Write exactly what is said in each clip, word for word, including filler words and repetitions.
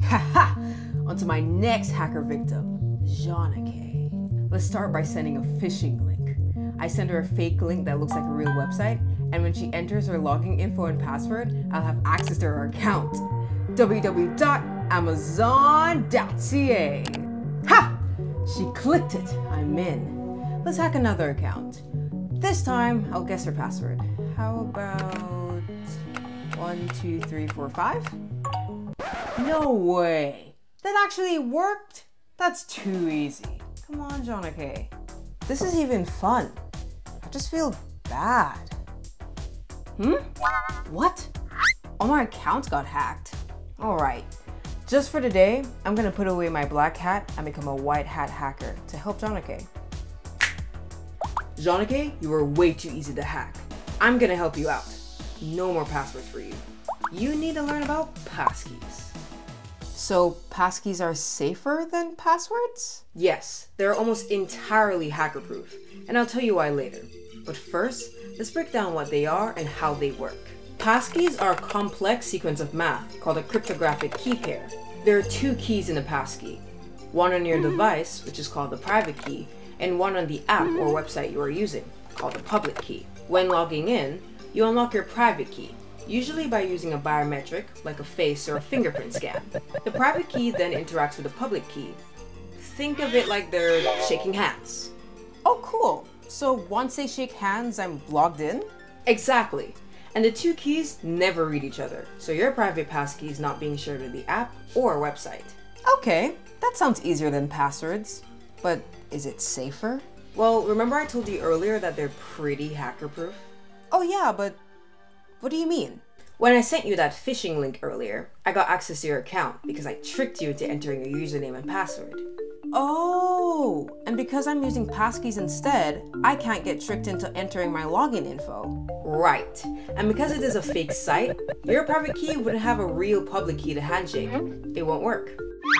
Haha! Onto my next hacker victim, Jonnakae. Let's start by sending a phishing link. I send her a fake link that looks like a real website, and when she enters her login info and password, I'll have access to her account. w w w dot amazon dot c a. Ha! She clicked it. I'm in. Let's hack another account. This time, I'll guess her password. How about one, two, three, four, five? No way! That actually worked? That's too easy. Come on, Jonnakae. This is even fun. I just feel bad. Hmm? What? All my accounts got hacked. Alright. Just for today, I'm gonna put away my black hat and become a white hat hacker to help Jonnakae. Jonnakae, you are way too easy to hack. I'm gonna help you out. No more passwords for you. You need to learn about passkeys. So passkeys are safer than passwords? Yes, they're almost entirely hacker-proof, and I'll tell you why later. But first, let's break down what they are and how they work. Passkeys are a complex sequence of math called a cryptographic key pair. There are two keys in a passkey, one on your device, which is called the private key, and one on the app or website you are using, called the public key. When logging in, you unlock your private key, usually by using a biometric, like a face or a fingerprint scan. The private key then interacts with the public key. Think of it like they're shaking hands. Oh, cool. So once they shake hands, I'm logged in? Exactly. And the two keys never read each other, so your private passkey is not being shared with the app or website. Okay, that sounds easier than passwords. But is it safer? Well, remember I told you earlier that they're pretty hacker-proof? Oh yeah, but what do you mean? When I sent you that phishing link earlier, I got access to your account because I tricked you into entering your username and password. Oh, and because I'm using passkeys instead, I can't get tricked into entering my login info. Right, and because it is a fake site, your private key wouldn't have a real public key to handshake. It won't work.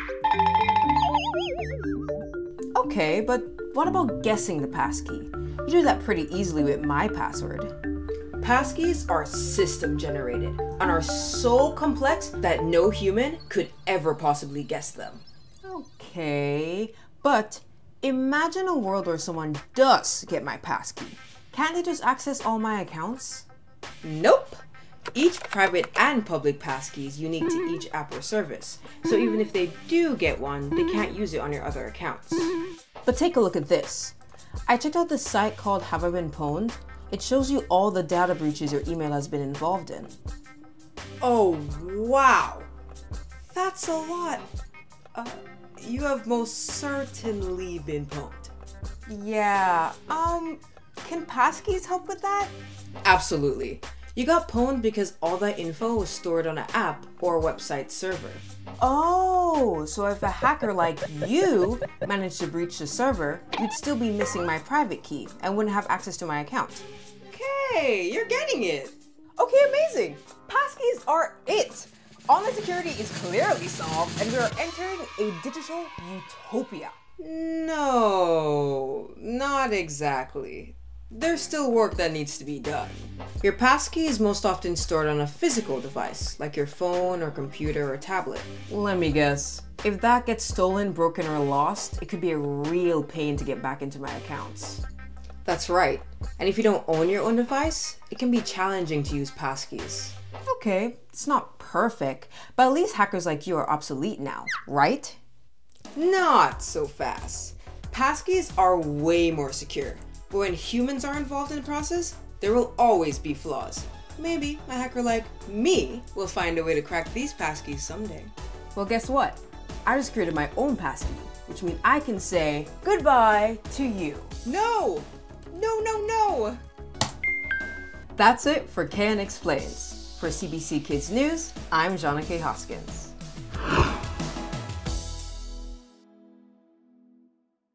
Okay, but what about guessing the passkey? You do that pretty easily with my password. Passkeys are system generated and are so complex that no human could ever possibly guess them. Okay, but imagine a world where someone does get my passkey. Can't they just access all my accounts? Nope. Each private and public passkey is unique to each app or service, so even if they do get one, they can't use it on your other accounts. But take a look at this. I checked out this site called Have I Been Pwned? It shows you all the data breaches your email has been involved in. Oh, wow. That's a lot. Uh, you have most certainly been pwned. Yeah, um, can passkeys help with that? Absolutely. You got pwned because all that info was stored on an app or website server. Oh, so if a hacker like you managed to breach the server, you'd still be missing my private key and wouldn't have access to my account. Okay, you're getting it. Okay, amazing. Passkeys are it. Online security is clearly solved and we are entering a digital utopia. No, not exactly. There's still work that needs to be done. Your passkey is most often stored on a physical device, like your phone or computer or tablet. Let me guess. If that gets stolen, broken, or lost, it could be a real pain to get back into my accounts. That's right. And if you don't own your own device, it can be challenging to use passkeys. Okay, it's not perfect, but at least hackers like you are obsolete now, right? Not so fast. Passkeys are way more secure. But when humans are involved in the process, there will always be flaws. Maybe a hacker like me will find a way to crack these passkeys someday. Well, guess what? I just created my own passkey, which means I can say goodbye to you. No! No, no, no! That's it for K N Explains. For C B C Kids News, I'm Jonnakae Hoskins.